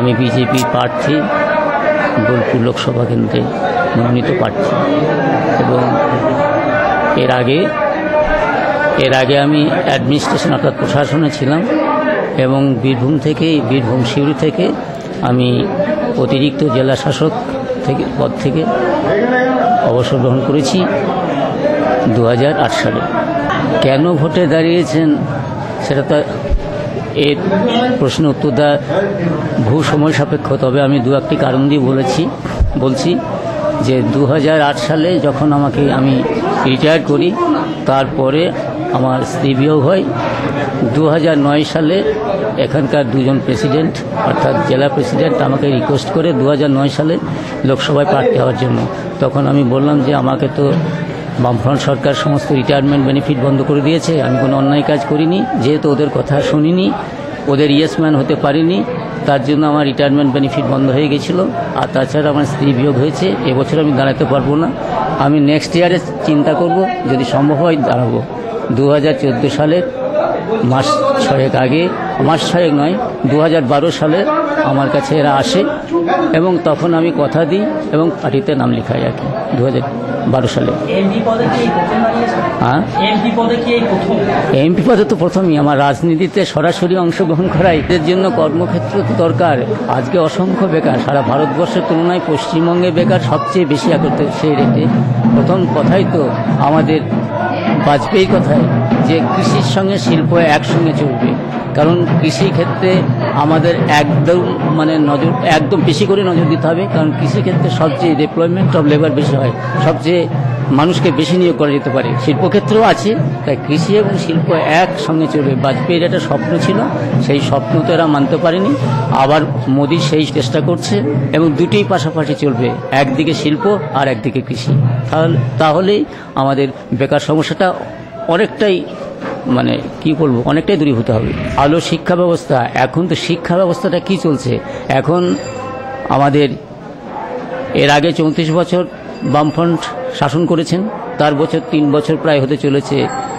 আমি বিজেপি প্রার্থী, বোলপুর লোকসভা কেন্দ্রে মনোনীত প্রার্থী। এবং এর আগে আমি অ্যাডমিনিস্ট্রেশন অর্থাৎ প্রশাসনে ছিলাম এবং বীরভূম সিউড়ি থেকে আমি অতিরিক্ত জেলা শাসক পদ থেকে অবসর গ্রহণ করেছি 2008 সালে। কেন ভোটে দাঁড়িয়েছেন সেটা তো এর প্রশ্ন উত্তর দেওয়া বহু সময় সাপেক্ষ, তবে আমি দু একটি কারণ দিয়ে বলছি যে 2008 সালে যখন আমি রিটায়ার করি, তারপরে আমার স্ত্রী বিয়োগ হয়। 2009 সালে এখানকার দুজন প্রেসিডেন্ট অর্থাৎ জেলা প্রেসিডেন্ট আমাকে রিকোয়েস্ট করে 2009 সালে লোকসভায় প্রার্থী হওয়ার জন্য। তখন আমি বললাম যে আমাকে তো বামফ্রন্ট সরকার সমস্ত রিটায়ারমেন্ট বেনিফিট বন্ধ করে দিয়েছে, আমি কোনো অন্যায় কাজ করিনি, যেহেতু ওদের কথা শুনিনি, ওদের ইয়েসম্যান হতে পারিনি, তার জন্য আমার রিটায়ারমেন্ট বেনিফিট বন্ধ হয়ে গেছিল। আর তাছাড়া আমার স্ত্রী বিয়োগ হয়েছে, এবছর আমি দাঁড়াতে পারবো না, আমি নেক্সট ইয়ারে চিন্তা করব, যদি সম্ভব হয় দাঁড়াবো। 2014 সালের মাস 2012 সালে আমার কাছে এরা আসে এবং তখন আমি কথা দিই এবং পার্টিতে নাম লেখাই আর কি 2012 সালে। এমপি পদে তো প্রথমেই আমার রাজনীতিতে সরাসরি অংশগ্রহণ করাই, এদের জন্য কর্মক্ষেত্র তো দরকার। আজকে অসংখ্য বেকার, সারা ভারতবর্ষের তুলনায় পশ্চিমবঙ্গে বেকার সবচেয়ে বেশি করতে সেই রেটে। প্রথম কথাই তো আমাদের বাজপেয়ী কথায় যে কৃষির সঙ্গে শিল্প একসঙ্গে চলবে, কারণ কৃষি ক্ষেত্রে আমাদের একদম বেশি করে নজর দিতে হবে, কারণ কৃষিক্ষেত্রে সবচেয়ে ডিপ্লয়মেন্ট অফ লেবার বেশি হয়, সবচেয়ে মানুষকে বেশি নিয়োগ করা যেতে পারে। শিল্পক্ষেত্রেও আছে, তাই কৃষি এবং শিল্প একসঙ্গে চলবে। বাজপেয়ীর একটা স্বপ্ন ছিল, সেই স্বপ্ন তো এরা মানতে পারেনি, আবার মোদি সেই চেষ্টা করছে এবং দুটোই পাশাপাশি চলবে, একদিকে শিল্প আর একদিকে কৃষি। তাহলেই আমাদের বেকার সমস্যাটা অনেকটাই অনেকটাই দূরীভূত হবে। আলো শিক্ষা ব্যবস্থা, এখন তো শিক্ষা ব্যবস্থাটা কি চলছে, এখন আমাদের এর আগে 34 বছর বামফ্রন্ট শাসন করেছেন, তার বছর 3 বছর প্রায় হতে চলেছে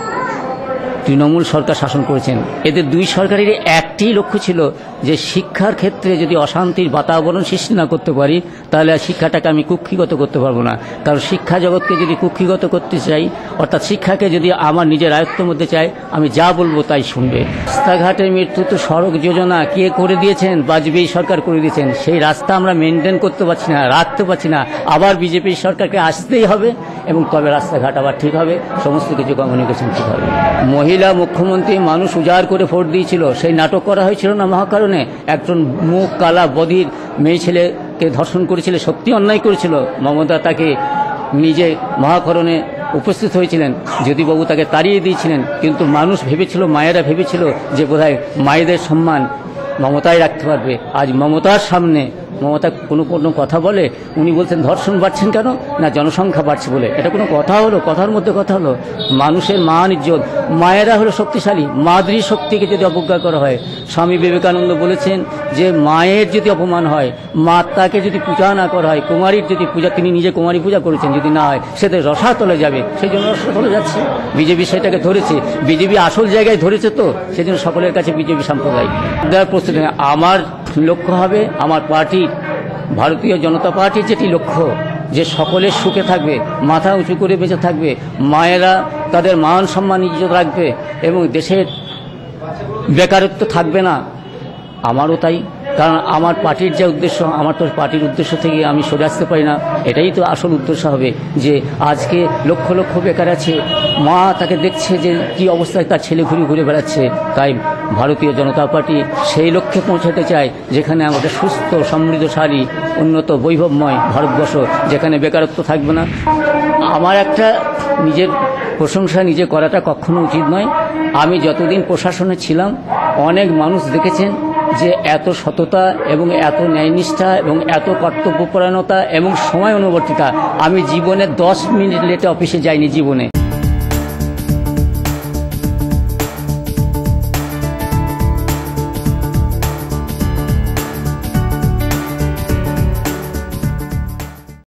তৃণমূল সরকার শাসন করেছেন। এদের দুই সরকারের একটি লক্ষ্য ছিল যে শিক্ষার ক্ষেত্রে যদি অশান্তির বাতাবরণ সৃষ্টি না করতে পারি, তাহলে শিক্ষাটাকে আমি কুক্ষিগত করতে পারবো না। কারণ শিক্ষা জগৎকে যদি কুক্ষিগত করতে চাই, অর্থাৎ শিক্ষাকে যদি আমার নিজের আয়ত্তের মধ্যে চাই, আমি যা বলবো তাই শুনবে। রাস্তাঘাটের মৃত্যু তো সড়ক যোজনা কে করে দিয়েছেন? বাজপেয়ী সরকার করে দিয়েছেন। সেই রাস্তা আমরা মেনটেন করতে পারছি না, রাখতে পারছি না, আবার বিজেপি সরকারকে আসতেই হবে এবং তবে রাস্তাঘাট আবার ঠিক হবে, সমস্ত কিছু কমিউনিকেশন ঠিক হবে। মহিলা মুখ্যমন্ত্রী মানুষ উজাড় করে ভোট দিয়েছিল, সেই নাটক করা হয়েছিল না মহাকারণে? একজন মুখ কালা বধির মেয়ে ছেলেকে ধর্ষণ করেছিল, সত্যি অন্যায় করেছিল। মমতা তাকে নিজে মহাকরণে উপস্থিত হয়েছিলেন, জ্যোতিবাবু তাকে তাড়িয়ে দিয়েছিলেন, কিন্তু মানুষ ভেবেছিল, মায়েরা ভেবেছিল যে বোধহয় মায়েদের সম্মান মমতাই রাখতে পারবে। আজ মমতার সামনে মমতা কোনো কথা বলে, উনি বলছেন ধর্ষণ বাড়ছেন কেন না জনসংখ্যা বাড়ছে বলে। এটা কোনো কথা হলো? কথার মধ্যে কথা হলো? মানুষের মান ইজ্জত, মায়েরা হলো শক্তিশালী, মাতৃ শক্তিকে যদি অবজ্ঞা করা হয়, স্বামী বিবেকানন্দ বলেছেন যে মায়ের যদি অপমান হয়, মাতাকে যদি পূজা না করা হয়, কুমারীর যদি পূজা, তিনি নিজে কুমারী পূজা করেছেন, যদি না হয় সেদের রসাতলে যাবে, সেই জন্য রসাতলে যাচ্ছে। বিজেপি সেটাকে ধরেছে, বিজেপি আসল জায়গায় ধরেছে, তো সেজন্য সকলের কাছে বিজেপি সাম্প্রদায়িক দেওয়ার প্রস্তুতি। আমার লক্ষ্য হবে, আমার পার্টির ভারতীয় জনতা পার্টির যেটি লক্ষ্য, যে সকলের সুখে থাকবে, মাথা উঁচু করে বেঁচে থাকবে, মায়েরা তাদের মান সম্মান ইজ্জত রাখবে এবং দেশের বেকারত্ব থাকবে না, আমারও তাই। কারণ আমার পার্টির যে উদ্দেশ্য, আমার তো পার্টির উদ্দেশ্য থেকে আমি সরে আসতে পারি না। এটাই তো আসল উদ্দেশ্য হবে যে আজকে লক্ষ লক্ষ বেকার আছে, মা তাকে দেখছে যে কি অবস্থায় তার ছেলে ঘুরে বেড়াচ্ছে। তাই ভারতীয় জনতা পার্টি সেই লক্ষ্যে পৌঁছাতে চায় যেখানে আমাদের সুস্থ সমৃদ্ধশালী উন্নত বৈভবময় ভারতবর্ষ, যেখানে বেকারত্ব থাকবে না। আমার একটা নিজের প্রশংসা নিজে করাটা কখনো উচিত নয়। আমি যতদিন প্রশাসনে ছিলাম অনেক মানুষ দেখেছেন যে এত সততা এবং এত ন্যায়নিষ্ঠা এবং এত কর্তব্যপরায়ণতা এবং সময় অনুবর্তিতা আমি জীবনে 10 মিনিট লেটে অফিসে যাইনি জীবনে।